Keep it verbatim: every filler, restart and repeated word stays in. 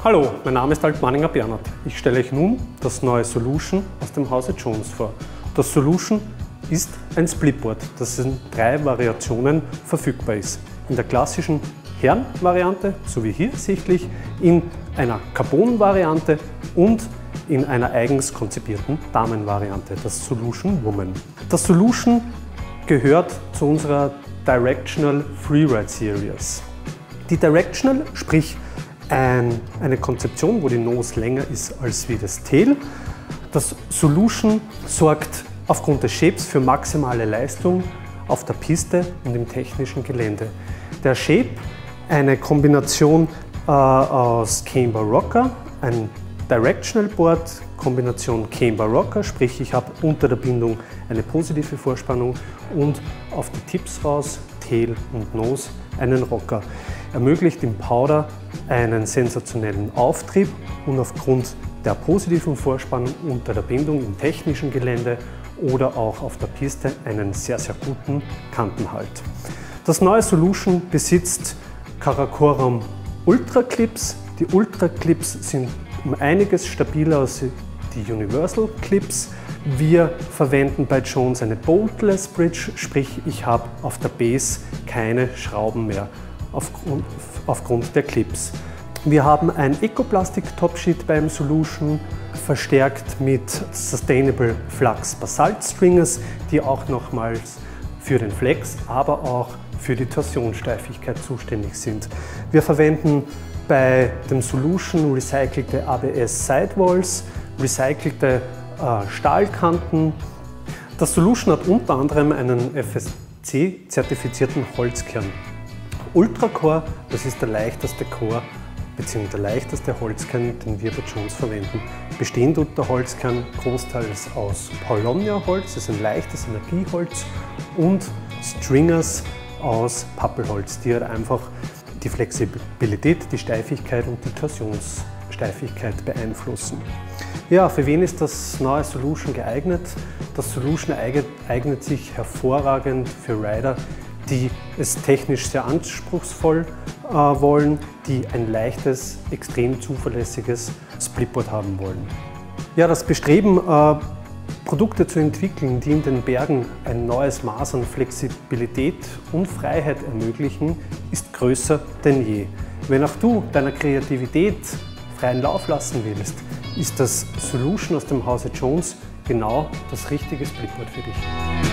Hallo, mein Name ist Altmanninger Bernhard. Ich stelle euch nun das neue Solution aus dem Hause Jones vor. Das Solution ist ein Splitboard, das in drei Variationen verfügbar ist. In der klassischen Herren-Variante, so wie hier sichtlich, in einer Carbon-Variante und in einer eigens konzipierten Damen-Variante, das Solution Woman. Das Solution gehört zu unserer Directional Freeride Series. Die Directional, sprich ein, eine Konzeption, wo die Nose länger ist als wie das Tail. Das Solution sorgt aufgrund des Shapes für maximale Leistung auf der Piste und im technischen Gelände. Der Shape, eine Kombination äh, aus Camber Rocker, ein Directional Board, Kombination Camber Rocker, sprich ich habe unter der Bindung eine positive Vorspannung und auf die Tips raus, Tail und Nose einen Rocker. Ermöglicht im Powder einen sensationellen Auftrieb und aufgrund der positiven Vorspannung unter der Bindung im technischen Gelände oder auch auf der Piste einen sehr, sehr guten Kantenhalt. Das neue Solution besitzt Karakorum Ultra Clips. Die Ultra Clips sind um einiges stabiler als die Universal Clips. Wir verwenden bei Jones eine Boltless Bridge, sprich ich habe auf der Base keine Schrauben mehr aufgrund, aufgrund der Clips. Wir haben ein Ecoplastic Topsheet beim Solution, verstärkt mit Sustainable Flux Basalt Stringers, die auch nochmals für den Flex, aber auch für die Torsionssteifigkeit zuständig sind. Wir verwenden bei dem Solution recycelte A B S Sidewalls, recycelte äh, Stahlkanten. Das Solution hat unter anderem einen F S C-zertifizierten Holzkern. Ultracore, das ist der leichteste Core bzw. der leichteste Holzkern, den wir bei Jones verwenden. Bestehend tut der Holzkern großteils aus Paulownia-Holz, das ist ein leichtes Energieholz, und Stringers aus Pappelholz, die halt einfach die Flexibilität, die Steifigkeit und die Torsionssteifigkeit beeinflussen. Ja, für wen ist das neue Solution geeignet? Das Solution eignet sich hervorragend für Rider, die es technisch sehr anspruchsvoll äh, wollen, die ein leichtes, extrem zuverlässiges Splitboard haben wollen. Ja, das Bestreben, äh, Produkte zu entwickeln, die in den Bergen ein neues Maß an Flexibilität und Freiheit ermöglichen, ist größer denn je. Wenn auch du deiner Kreativität freien Lauf lassen willst, ist das Solution aus dem Hause Jones genau das richtige Splitboard für dich.